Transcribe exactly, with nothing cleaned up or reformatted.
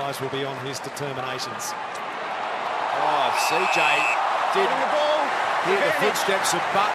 eyes will be on his determinations. Oh, C J did hear the footsteps of Butler.